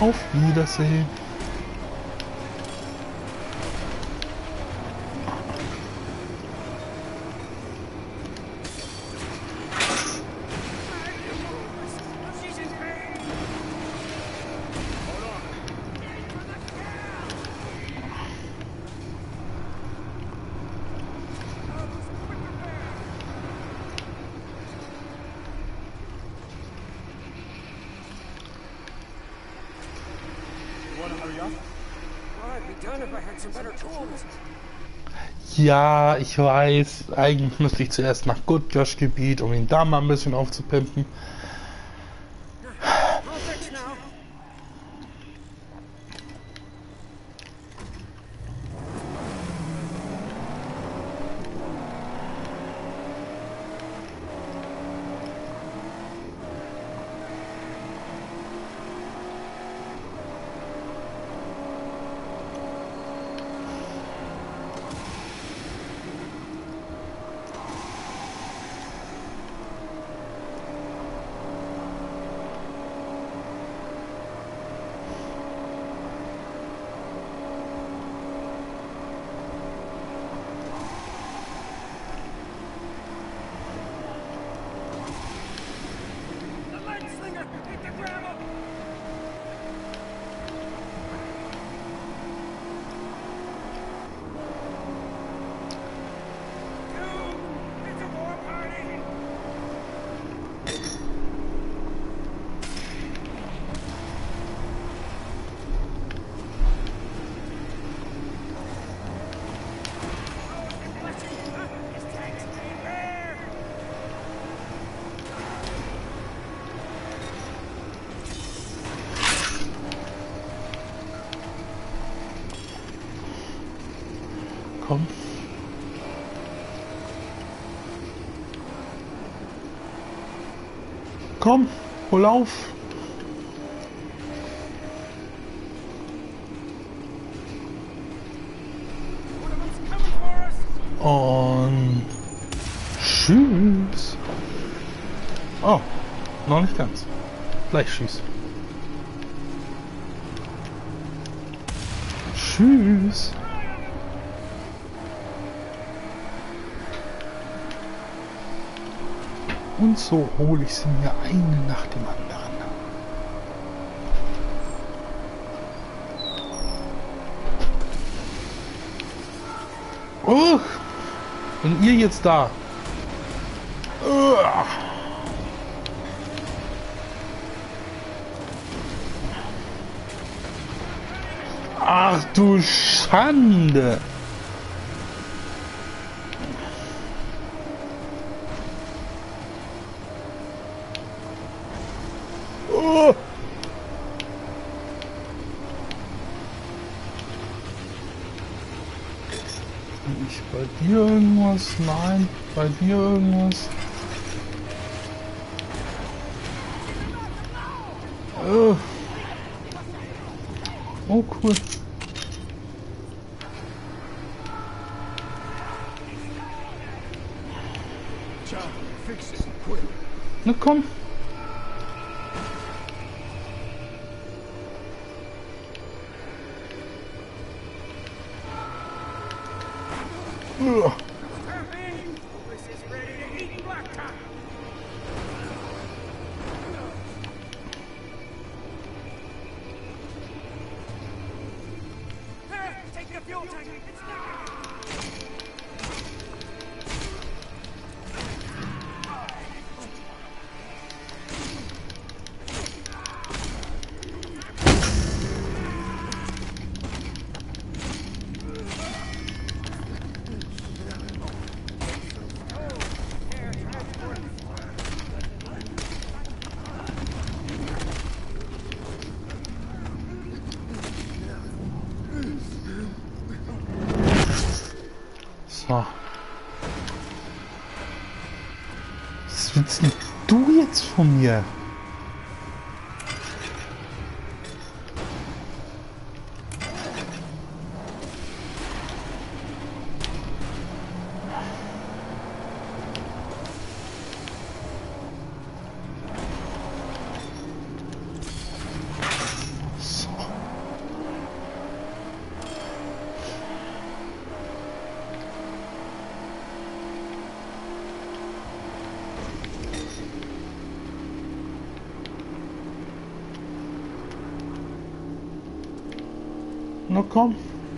Auf Wiedersehen. Ja, ich weiß, eigentlich müsste ich zuerst nach Good Josh Gebiet, um ihn da mal ein bisschen aufzupimpen. Komm. Komm, hol auf. Und tschüss. Oh, noch nicht ganz. Gleich tschüss. Tschüss. Und so hole ich sie mir eine nach dem anderen. Oh! Und ihr jetzt da. Ach du Schande! Oh! Nicht bei dir irgendwas? Nein, bei dir irgendwas? Oh, oh cool. Na komm. Ugh. So. Was willst denn du jetzt von mir? Na komm.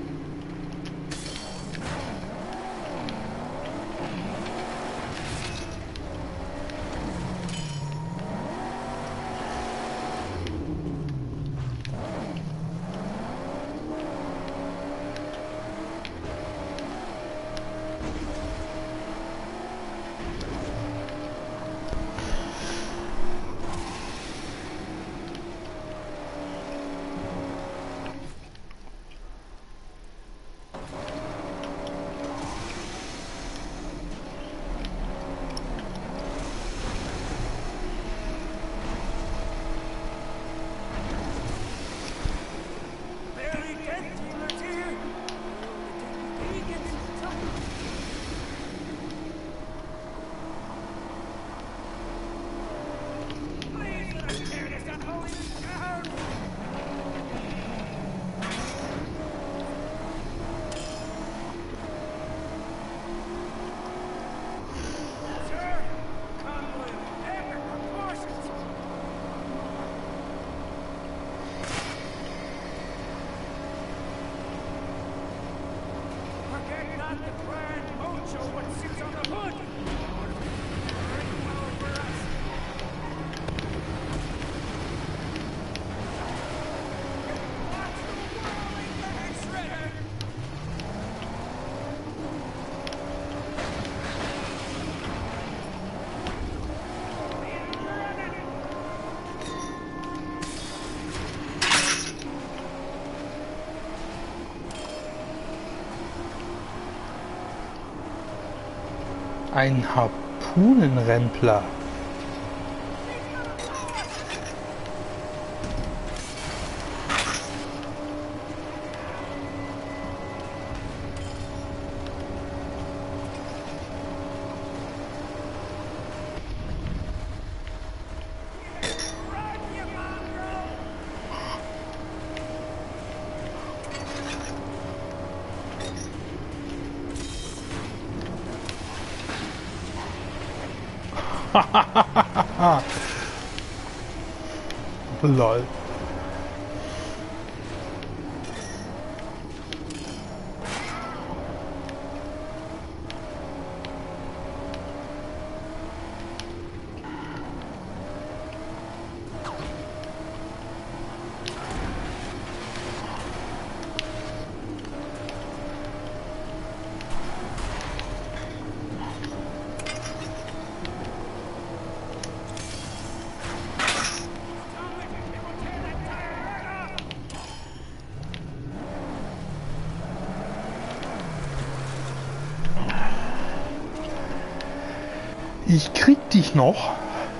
Ein Harpunenrempler. Lol. Ich krieg dich noch.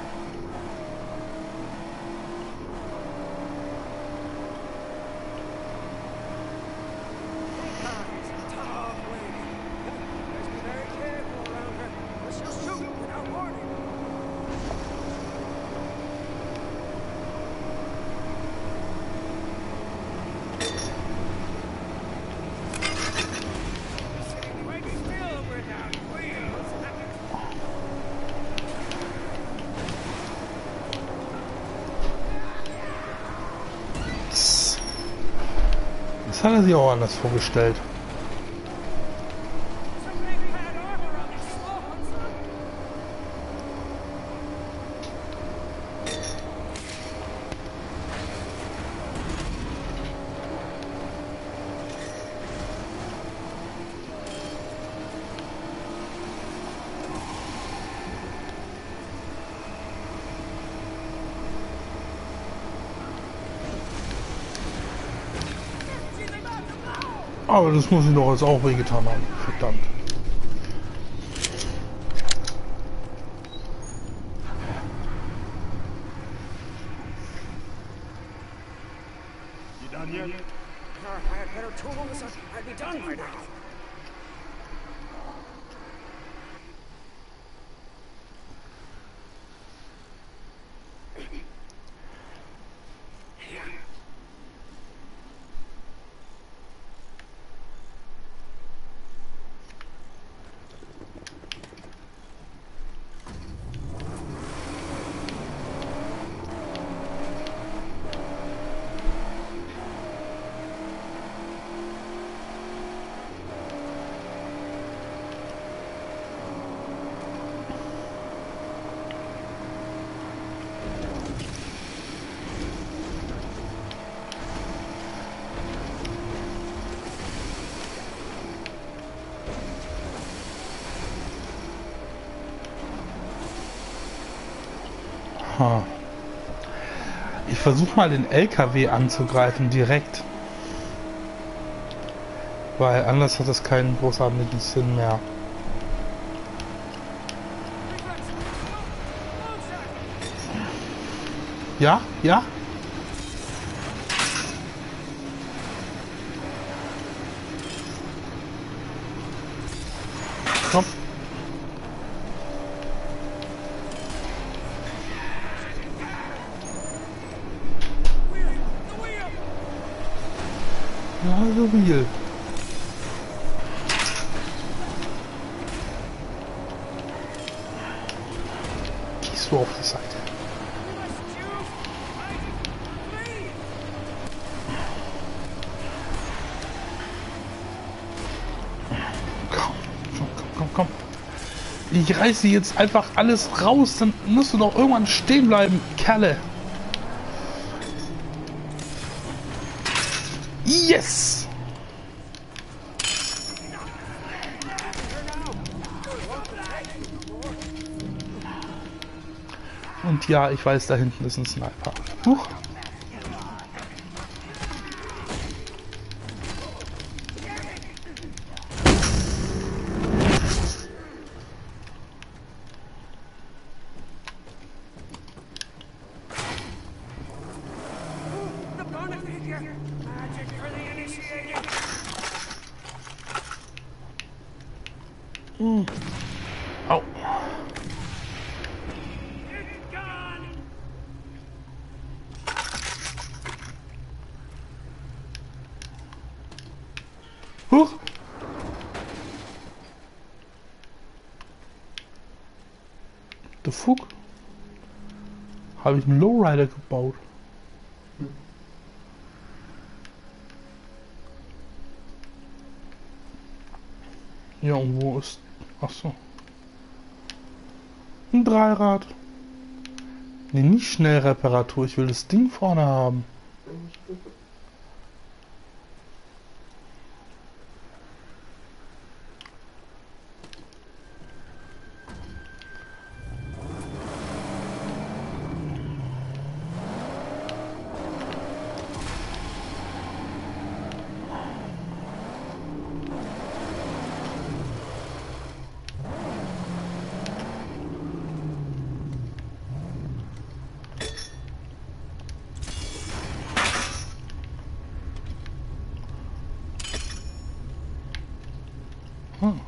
Das hat er sich auch anders vorgestellt. Aber das muss ich doch jetzt auch wehgetan haben. Verdammt. You done yet? I had better tools. I'd be done by now. Ha. Ich versuche mal den LKW anzugreifen direkt. Weil anders hat das keinen großartigen Sinn mehr. Ja, ja. Komm. Ja, so real. Gehst du auf die Seite? Komm. Ich reiße jetzt einfach alles raus, dann musst du doch irgendwann stehen bleiben, Kerle. Yes! Und ja, ich weiß, da hinten ist ein Sniper. Huch. Au. Huch. The fuck? Habe ich einen Lowrider gebaut? Ja, und wo ist... Ach so. Ein Dreirad. Nee, nicht Schnellreparatur. Ich will das Ding vorne haben. Hm.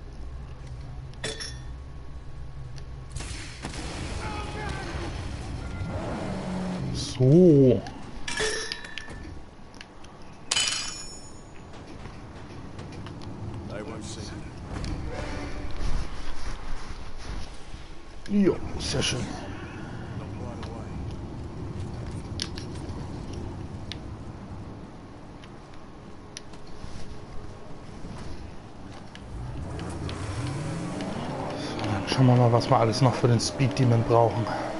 So. Jo, sehr schön. Schauen wir mal, was wir alles noch für den Speed Demon brauchen.